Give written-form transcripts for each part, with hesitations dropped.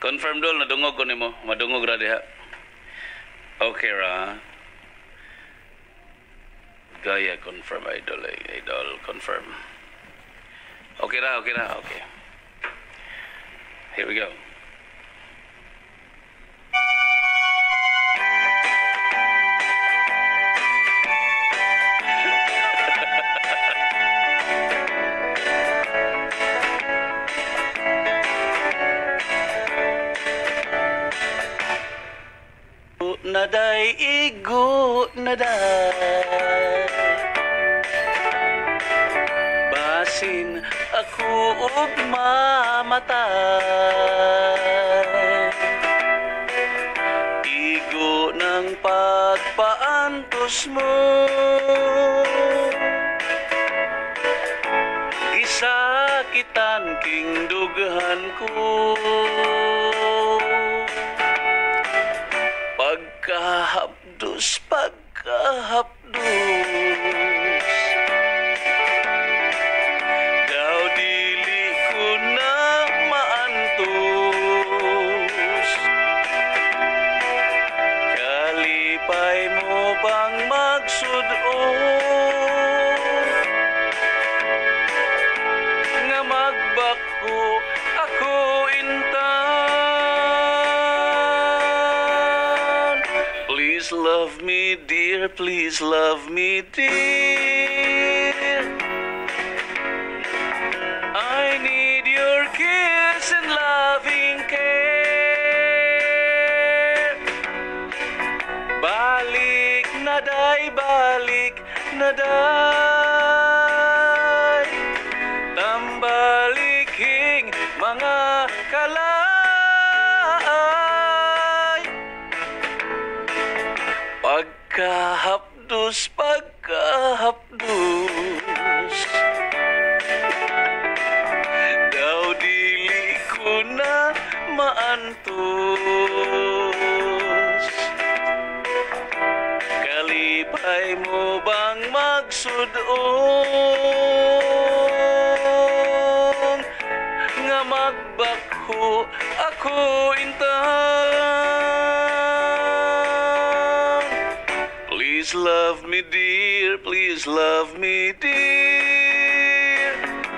Confirm dol, nadungog ko nimo. Madungog ra diha. Okay ra. Gaya confirm idol, idol confirm. Okay ra, okay ra, okay. Here we go. Naday igo naday basin ako ug mamatay igo ng pagpaantos mo gisakitan king dughan ko pagkahapdos daw dili ko na maantos kalipay mo bang magsud-on nga magbako ako intan. Please love me, dear, please love me, dear. I need your kiss and loving care. Balik na day, tambaliking mga kalay. Pagkahapdos daw dili ko na maantos kalipay mo bang magsud-on nga magbakho ako intan. Please love me, dear, please love me, dear.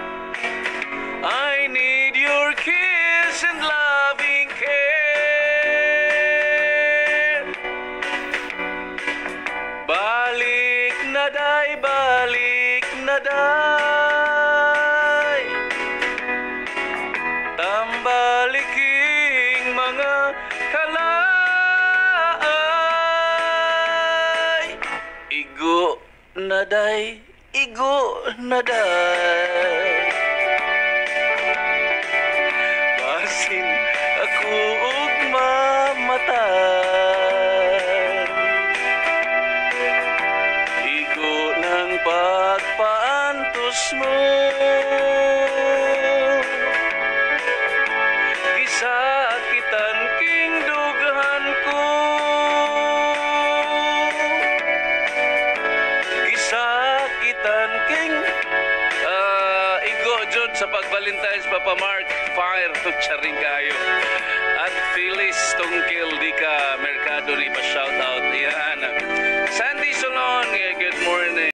I need your kiss and loving care. Balik na day, tambaliking mga kalay. Igo na day basin ako ug mamatay igo ng pagpaantos mo gisakitan king dughan ko gisakitan king igo jud sa pag-Valentine's Papa Mark fire charing kayo at Phyllis Tungkil di ka Mercado ni pa shout out yan Sandy Solon good morning.